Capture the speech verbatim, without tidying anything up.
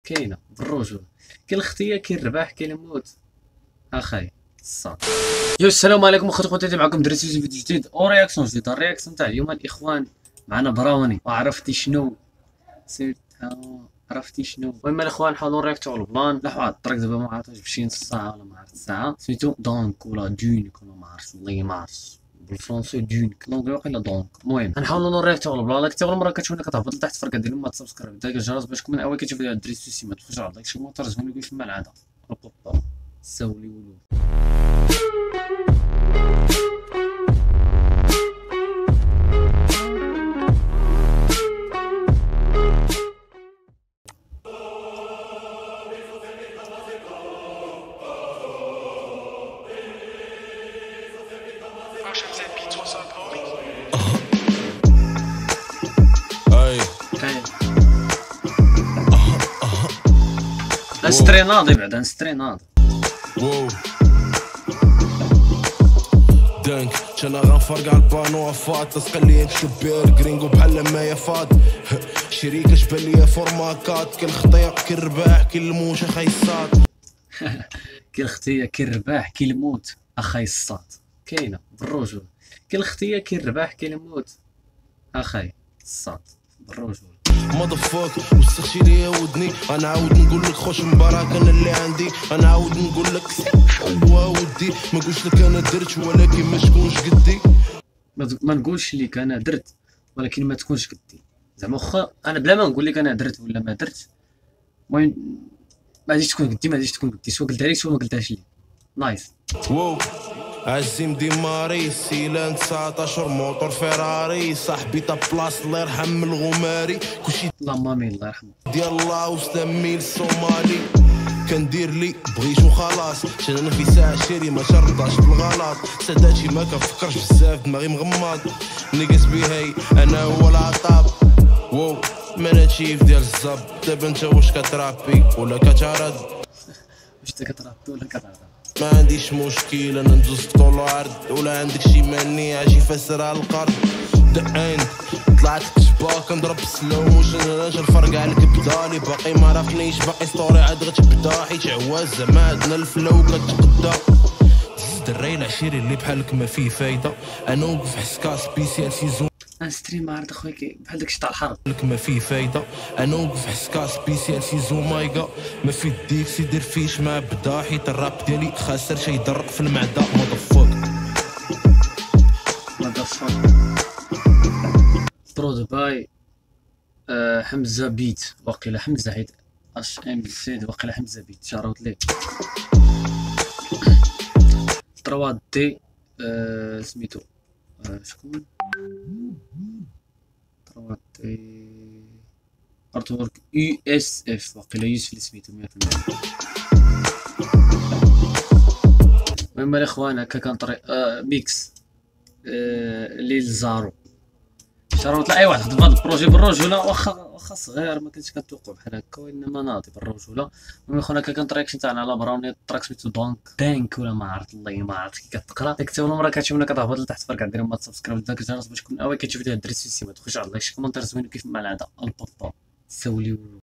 كاينه بالرجوله. كاين الختيه، كاين الرباح، كاين الموت. اخاي الصاد. يو السلام عليكم اخوتي خواتاتي، معكم دريس في فيديو جديد او رياكسيون جديد. الرياكسيون تاع اليوم الاخوان معنا براوني. وعرفتي شنو سيرت عرفتي شنو. المهم الاخوان نحاولوا نرياكتو على البلان. لا واحد الطريق دابا ما عرفتش بشي نص ساعه ولا ما عرفت ساعه، سميتو دونك ولا دونك ولا ما عرفت والله ما عرفت بالفرنسي دونك دونك واقيلا دونك. المهم غنحاولوا نرياكتو على البلان. كنت اول مره كتشوفنا كتهبط لتحت فرقه ديروا ما تسبسكرايب دير الجرس باش تكون من اول كتشوف دريس سوسي. ما تخرج على داك الشيء موتور زوين يقول فما العاده سولي ولو. انستري ناضي بعد انستري ناضي. واو دانك انا غنفرق على البانو افات تسقلي كبير جرينجو بحال ما يفاد شريكه شبان ليا فورماكات كل خطيق كل رباح كل الموت اخاي الصاد. كاين الختيه كاين الرباح كاين الموت اخاي الصاد. كاينه بالرجوله. كاين الختيه كاين الرباح كاين الموت اخاي الصاد بالرجوله. مضفوك وسختي ليا ودني غنعاود نقول لك خوش مبارك انا اللي عندي غنعاود نقول لك هو ودي ما نقولش لك انا درت ولكن ما تكونش قدي. ما نقولش لك انا درت ولكن ما تكونش قدي. زعما واخا انا بلا ما نقول لك انا درت ولا ما درت، المهم ما غاديش تكون قدي ما غاديش تكون قدي، سوا قلتها لك سوا ما قلتهاش لي. نايس. واو عزيم ديماري سيلان تسعطاش موتور فيراري صاحبي تا بلاص الله يرحم الغماري كلشي اللهم امين الله يرحمه ديال الله وسلامي الصومالي كندير لي بغيت وخلاص حتى انا في ساعه شيري ما شرطاش بالغلط ساداتي ما كنفكرش بزاف دماغي مغمض نقص بيهي انا هو العطاب. واو مناتيف ديال الزب دابا انت واش كترابي ولا كتعرض؟ واش انت كترابي ولا كتعرض؟ ما عنديش مشكل انا ندوز في طول عرض ولا عندك شي ماني عاجي فاسر على القرض دقين طلعت كتبا كنضرب سلو موشن انا الفرق عليك بدالي باقي ما عرفنيش باقي ستوري عاد غتبدا حيت عواز زعما عندنا الفلو كتقدا الدري العشيري اللي بحالك ما فيه فايده انا وقف حسكا سبيسيال سيزون انستريم عرض اخويا بحال داكشي تاع الحرب لك ما فيه فايده انا وقف حسكا سبيسيال سيزون مايكا ما في ديك سي دير فيش ما بدا حيت الراب ديالي خاسر شي يدرق في المعده مضفوك مضفوك برود باي أه حمزه بيت واقيلا حمزه حيت اش ام زد واقيلا حمزه بيت شاروت ليه ثلاثة دي أه سميتو أه شكون ثلاثة دي ارتورك يو اس اف واقيلا يوسف اللي سميتو مية في المية. المهم الاخوان هكا كان طريق أه ميكس أه ليل زارو شاروت لاي واحد خدم هذا البروجي بالرجوله واخا واخا صغير ما كنتش كتوقع بحال هكا وانما ناضي بالرجوله. المهم اخونا هكا كان الرياكشن تاعنا على براوني. التراك سميتو دونك دانك ولا ما عرفت والله ما عرفت كي كتقرا. ديك حتى اول مره كتشوفنا كتهبط لتحت فرق دير ما تسبسكرايب داك الجرس باش تكون اول كتشوف ديال دريس سوسي. ما تخرج على لايك شي كومونتير زوين كيف ما العاده البابا سولي.